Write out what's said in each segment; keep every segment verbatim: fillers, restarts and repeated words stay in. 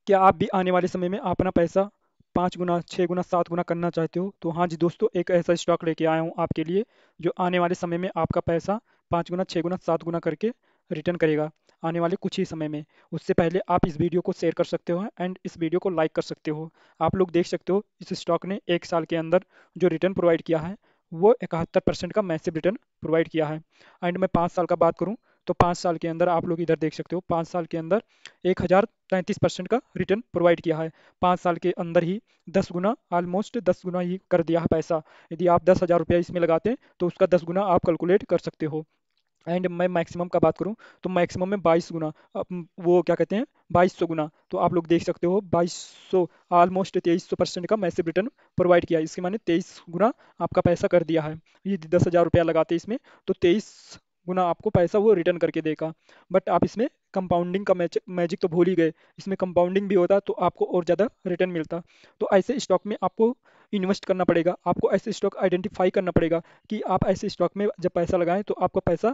क्या आप भी आने वाले समय में अपना पैसा पाँच गुना, छः गुना, सात गुना करना चाहते हो? तो हाँ जी दोस्तों, एक ऐसा स्टॉक लेके आया हूँ आपके लिए जो आने वाले समय में आपका पैसा पाँच गुना, छः गुना, सात गुना करके रिटर्न करेगा आने वाले कुछ ही समय में। उससे पहले आप इस वीडियो को शेयर कर सकते हो एंड इस वीडियो को लाइक कर सकते हो। आप लोग देख सकते हो इस स्टॉक ने एक साल के अंदर जो रिटर्न प्रोवाइड किया है वो इकहत्तर परसेंट का मैसिव रिटर्न प्रोवाइड किया है। एंड मैं पाँच साल का बात करूँ तो पाँच साल के अंदर आप लोग इधर देख सकते हो, पाँच साल के अंदर एक हज़ार तैंतीस परसेंट का रिटर्न प्रोवाइड किया है। पाँच साल के अंदर ही दस गुना, ऑलमोस्ट दस गुना ही कर दिया है पैसा। यदि आप दस हज़ार रुपया इसमें लगाते हैं तो उसका दस गुना आप कैलकुलेट कर सकते हो। एंड मैं मैक्सिमम का बात करूं तो मैक्सिमम में बाईस गुना, अप- वो क्या कहते हैं, बाईस सौ गुना। तो आप लोग देख सकते हो बाईस सौ, ऑलमोस्ट तेईस सौ परसेंट का मैसिव रिटर्न प्रोवाइड किया है। इसके माने तेईस गुना आपका पैसा कर दिया है। ये दस हज़ार रुपया लगाते इसमें तो तेईस गुना आपको पैसा वो रिटर्न करके देगा। बट आप इसमें कंपाउंडिंग का मैजिक तो भूल ही गए। इसमें कंपाउंडिंग भी होता तो आपको और ज़्यादा रिटर्न मिलता। तो ऐसे स्टॉक में आपको इन्वेस्ट करना पड़ेगा, आपको ऐसे स्टॉक आइडेंटिफाई करना पड़ेगा कि आप ऐसे स्टॉक में जब पैसा लगाएं तो आपका पैसा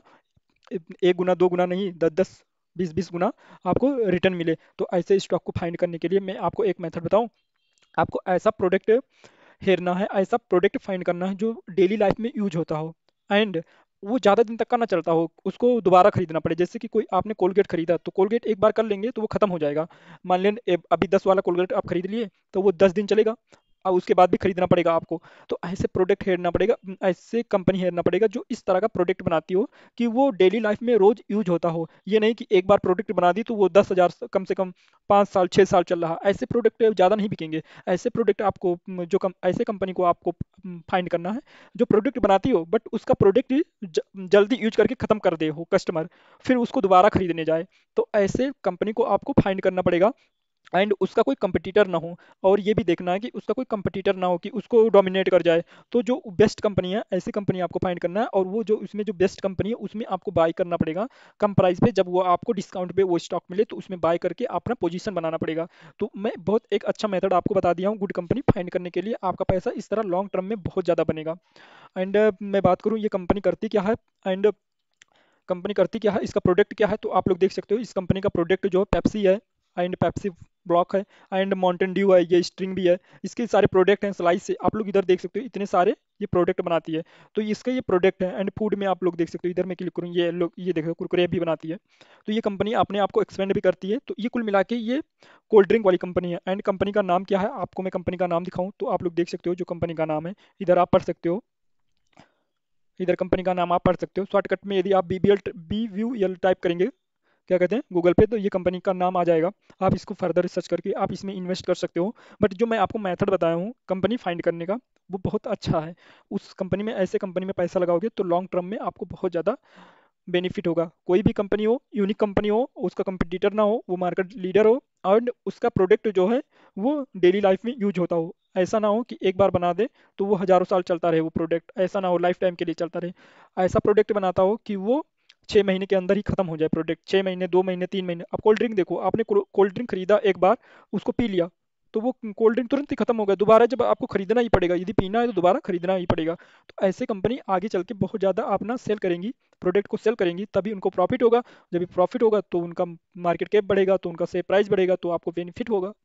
एक गुना, दो गुना नहीं, दस दस, बीस बीस गुना आपको रिटर्न मिले। तो ऐसे स्टॉक को फाइंड करने के लिए मैं आपको एक मेथड बताऊं। आपको ऐसा प्रोडक्ट हेरना है, ऐसा प्रोडक्ट फाइंड करना है जो डेली लाइफ में यूज होता हो एंड वो ज़्यादा दिन तक का ना चलता हो, उसको दोबारा खरीदना पड़े। जैसे कि कोई आपने कोलगेट खरीदा तो कोलगेट एक बार कर लेंगे तो वो खत्म हो जाएगा। मान लें ए- अभी दस वाला कोलगेट आप खरीद लिए तो वो दस दिन चलेगा और उसके बाद भी खरीदना पड़ेगा आपको। तो ऐसे प्रोडक्ट हेरना पड़ेगा, उम, ऐसे कंपनी हेरना पड़ेगा जो इस तरह का प्रोडक्ट बनाती हो कि वो डेली लाइफ में रोज यूज होता हो। ये नहीं कि एक बार प्रोडक्ट बना दी तो वो दस हजार कम से कम पाँच साल छः साल चल रहा। ऐसे प्रोडक्ट ज़्यादा नहीं बिकेंगे। ऐसे प्रोडक्ट आपको म, जो कम ऐसे कंपनी को आपको फाइंड करना है जो प्रोडक्ट बनाती हो बट उसका प्रोडक्ट ज, जल्दी यूज करके ख़त्म कर दे हो कस्टमर, फिर उसको दोबारा खरीदने जाए। तो ऐसे कंपनी को आपको फाइंड करना पड़ेगा एंड उसका कोई कंपटीटर ना हो। और ये भी देखना है कि उसका कोई कंपटीटर ना हो कि उसको डोमिनेट कर जाए। तो जो बेस्ट कंपनी है ऐसी कंपनी आपको फाइंड करना है और वो जो उसमें जो बेस्ट कंपनी है उसमें आपको बाय करना पड़ेगा कम प्राइस पे। जब वो आपको डिस्काउंट पे वो स्टॉक मिले तो उसमें बाय करके अपना पोजीशन बनाना पड़ेगा। तो मैं बहुत एक अच्छा मेथड आपको बता दिया हूँ गुड कंपनी फाइंड करने के लिए। आपका पैसा इस तरह लॉन्ग टर्म में बहुत ज़्यादा बनेगा। एंड मैं बात करूँ ये कंपनी करती क्या है एंड कंपनी करती क्या है, इसका प्रोडक्ट क्या है, तो आप लोग देख सकते हो इस कंपनी का प्रोडक्ट जो है पेप्सी है एंड पेप्सी ब्लॉक है एंड माउंटेन ड्यू है, ये स्ट्रिंग भी है। इसके सारे प्रोडक्ट हैं स्लाइस से। आप लोग इधर देख सकते हो इतने सारे ये प्रोडक्ट बनाती है। तो इसका ये प्रोडक्ट है एंड फूड में आप लोग देख सकते हो, इधर मैं क्लिक करूँ ये लोग ये देखो कुरकुरे भी बनाती है। तो ये कंपनी अपने आप को एक्सपेंड भी करती है। तो ये कुल मिला के ये कोल्ड ड्रिंक वाली कंपनी है। एंड कंपनी का नाम क्या है, आपको मैं कंपनी का नाम दिखाऊं तो आप लोग देख सकते हो जो कंपनी का नाम है, इधर आप पढ़ सकते हो। इधर कंपनी का नाम आप पढ़ सकते हो शॉर्टकट में। यदि आप B B L B view L type करेंगे क्या कहते हैं गूगल पे तो ये कंपनी का नाम आ जाएगा। आप इसको फर्दर रिसर्च करके आप इसमें इन्वेस्ट कर सकते हो। बट जो मैं आपको मेथड बताया हूँ कंपनी फाइंड करने का वो बहुत अच्छा है। उस कंपनी में, ऐसे कंपनी में पैसा लगाओगे तो लॉन्ग टर्म में आपको बहुत ज़्यादा बेनिफिट होगा। कोई भी कंपनी हो, यूनिक कंपनी हो, उसका कंपटीटर ना हो, वो मार्केट लीडर हो और उसका प्रोडक्ट जो है वो डेली लाइफ में यूज होता हो। ऐसा ना हो कि एक बार बना दे तो वो हजारों साल चलता रहे वो प्रोडक्ट, ऐसा ना हो लाइफ टाइम के लिए चलता रहे। ऐसा प्रोडक्ट बनाता हो कि वो छः महीने के अंदर ही खत्म हो जाए प्रोडक्ट। छः महीने, दो महीने, तीन महीने। अब कोल्ड ड्रिंक देखो, आपने कोल्ड ड्रिंक खरीदा एक बार, उसको पी लिया तो वो कोल्ड ड्रिंक तुरंत ही खत्म हो गया। दोबारा जब आपको खरीदना ही पड़ेगा, यदि पीना है तो दोबारा खरीदना ही पड़ेगा। तो ऐसे कंपनी आगे चल के बहुत ज़्यादा अपना सेल करेंगी, प्रोडक्ट को सेल करेंगी, तभी उनको प्रॉफिट होगा। जब भी प्रॉफिट होगा तो उनका मार्केट कैप बढ़ेगा, तो उनका शेयर प्राइस बढ़ेगा, तो आपको बेनिफिट होगा।